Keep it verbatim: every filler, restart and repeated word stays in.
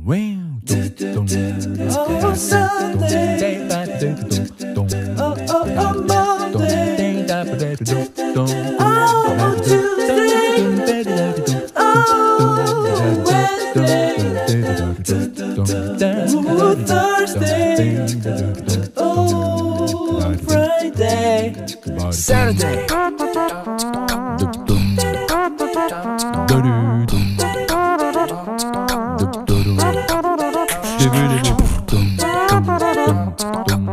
Oh, Sunday. Oh, oh, oh, Monday. Oh, Tuesday. Oh, Wednesday. Oh, Thursday. Oh, Friday. Saturday. Sunday.